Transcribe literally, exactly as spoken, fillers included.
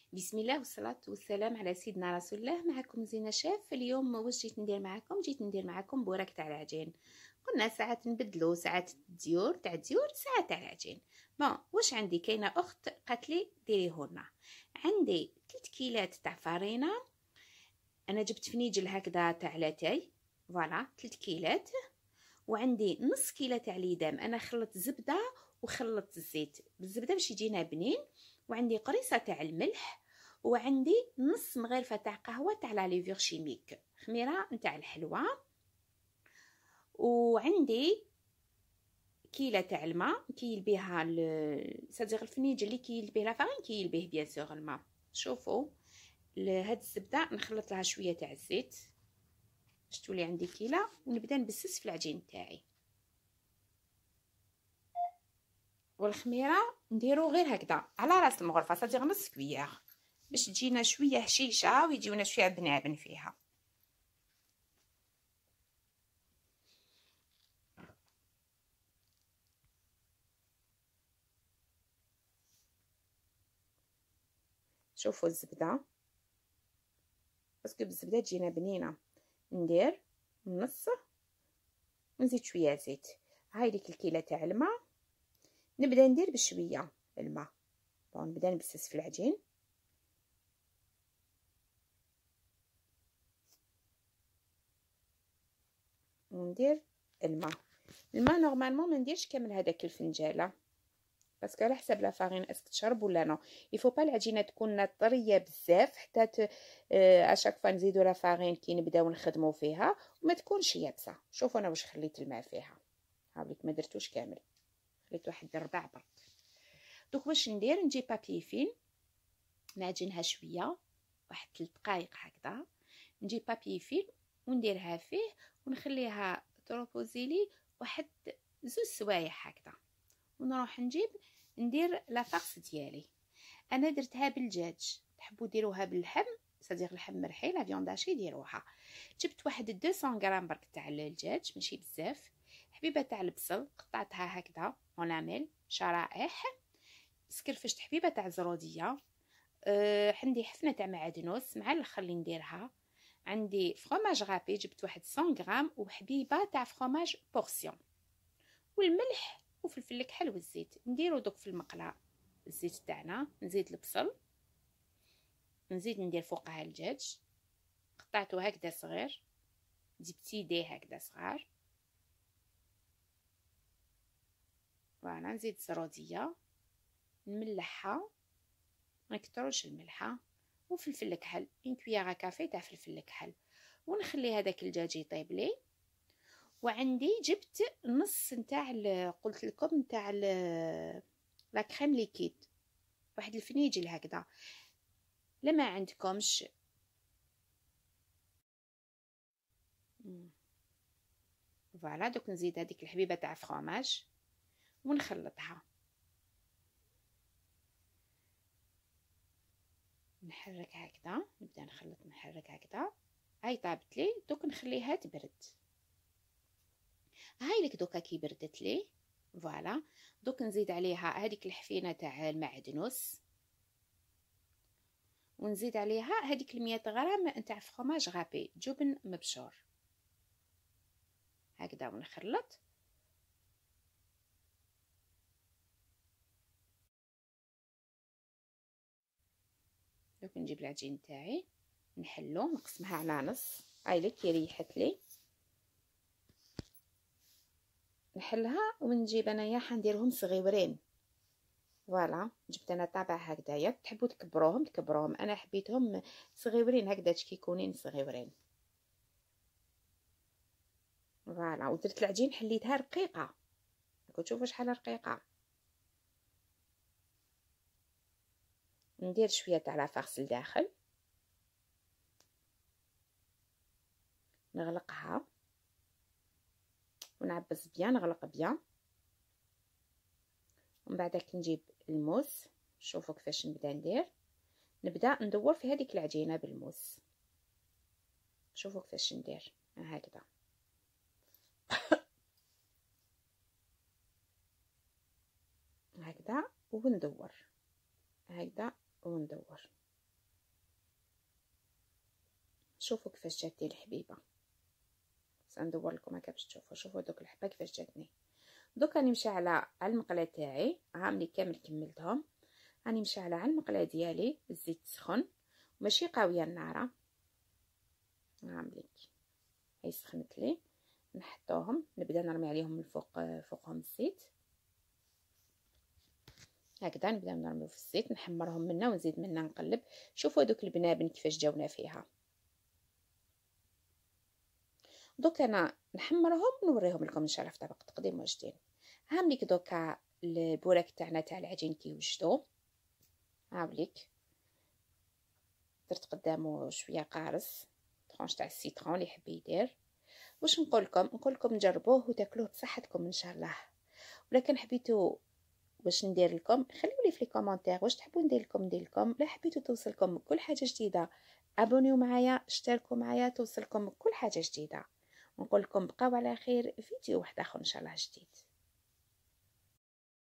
بسم الله والصلاة والسلام على سيدنا رسول الله. معكم زينة شاف. اليوم واش جيت ندير معكم جيت ندير معكم بوراك تاع العجين. قلنا ساعات نبدلو، ساعات الديور تاع الديور، ساعات تاع العجين. بون واش عندي؟ كاينه اخت قالت لي ديريهولنا. عندي ثلاث كيلات تاع فرينه، انا جبت فنيجل هكذا تاع لاتاي، فوالا ثلاث كيلات. وعندي نص كيلة تاع ليدام، انا خلط زبده وخلط الزيت بالزبده باش يجينا بنين. وعندي قريصه تاع الملح، وعندي نص مغرفه تاع قهوه تاع لا ليفور شيميك، خميره نتاع الحلوى. وعندي كيله تاع الماء كيل بها صديق الفنيجل اللي كيل به لا فارين، كيل به بيان سور الماء. شوفوا هاد الزبده نخلط لها شويه تاع الزيت باش تولي عندي كيله، ونبدا نبسس في العجين تاعي. والخميره نديرو غير هكذا على راس المغرفه، صديق نص كبير باش تجينا شويه هشيشه ويجيونا شويه بنابن فيها. شوفوا الزبده، باسكو بالزبده تجينا بنينه. ندير نص ونزيد شويه زيت. هاي ديك الكيله تاع الماء، نبدا ندير بشويه الماء. بون نبدا نبسس في العجين. وندير الماء. الماء نورمالمون ما نديرش كامل هذاك الفنجاله، باسكو على حسب لا فارين اسك تشرب ولا نو. يفو با العجينه تكون طريه بزاف حتى ت... آه... اشاك فوا نزيدو لا فارين كي نبداو نخدمو فيها، وما تكونش يابسه. شوفوا انا واش خليت الماء فيها، هاوليك ما درتوش كامل، خليت واحد الربع برك. دوك واش ندير؟ نجيب بابي فين نعجنها شويه، واحد ثلاث دقائق هكذا. نجيب بابي فين ونديرها فيه ونخليها تروبوزيلي واحد زوج سوايع هكذا. ونروح نجيب ندير لا فارس ديالي. انا درتها بالدجاج، تحبوا ديروها باللحم صديق اللحم مرحي لا فيونداشي ديروها. جبت واحد مئتين غرام برك تاع الدجاج، ماشي بزاف. حبيبه تاع البصل قطعتها هكذا اوناميل شرائح. سكرفشت حبيبه تاع زروديه. أه عندي حفنه تاع معدنوس مع الخل اللي نديرها. عندي فروماج غابي، جبت واحد مية غرام، وحبيبه تاع فروماج بورسيون. والملح وفلفل الكحل والزيت. نديرو دوك في المقله الزيت تاعنا، نزيد البصل، نزيد ندير فوقها الدجاج قطعته هكذا صغير، دي بتي دي هكذا صغار. فوالا نزيد زروديه نملحها، ما نكتروش الملحه، وفلفل الكحل ان كوياره كافي تاع فلفل الكحل. ونخلي هذاك الدجاج يطيب لي. وعندي جبت نص نتاع قلت لكم نتاع لا كريم ليكيد، واحد الفنيجل هكذا. لما عندكمش فوالا دوك نزيد هذيك الحبيبه تاع فروماج ونخلطها، نحرك هكذا، نبدا نخلط نحرك هكذا. هاي طابت لي، دوك نخليها تبرد. هاي لك دوكا كي بردت لي فوالا. دوك نزيد عليها هذيك الحفينه تاع المعدنوس، ونزيد عليها هذيك المية غرام نتاع فروماج غابي جبن مبشور هكذا. ونخلط دوك نجيب العجين تاعي نحلو نقسمها على نص. هاي لك ريحت لي، نحلها ونجيب انايا حنديرهم صغيورين. فوالا جبت انا طابع هكذايا، تحبوا تكبروهم تكبروهم، انا حبيتهم صغيورين هكذا كيكونين صغيورين. فوالا ودرت العجين حليتها رقيقه، راكم تشوفوا شحال رقيقه. ندير شويه تاع لافارس لداخل، نغلقها ونعبز بيان، نغلق بيان. ومن بعدك نجيب الموس. شوفوا كيفاش نبدا ندير، نبدا ندور في هذيك العجينه بالموس. شوفوا كيفاش ندير هكذا هكذا وندور هكذا وندور. شوفوا كيفاش جاتني الحبيبه. سندور لكم هكا باش تشوفوا. شوفوا دوك الحبه كيفاش جاتني. دوك راني مشعله على المقله تاعي، ها ملي كامل كملتهم راني مشعله على المقله ديالي الزيت سخن ماشي قاويه النار. ها ملي هي سخنت لي نحطوهم، نبدا نرمي عليهم من فوق فوقهم الزيت هكذا، نبدا نرميو في الزيت نحمرهم منا ونزيد منا نقلب. شوفوا دوك البنابن كيفاش جاونا فيها. دوك انا نحمرهم ونوريهم لكم ان شاء الله في طبق تقديم واجدين. ها مليك دوكا البوراك تاعنا تاع العجين كيوجدو، هاوليك درت قدامه شويه قارص طرونش تاع السيترون اللي يحب يدير. واش نقول لكم نقول لكم نجربوه وتاكلوه بصحتكم ان شاء الله. ولكن حبيتو واش ندير لكم خليوا لي في لي كومونتير واش تحبوا ندير لكم ندير لكم. لا حبيتو توصلكم كل حاجه جديده ابونيو معايا اشتركوا معايا توصلكم كل حاجه جديده. ونقول لكم بقاو على خير فيديو واحد اخر ان شاء الله جديد.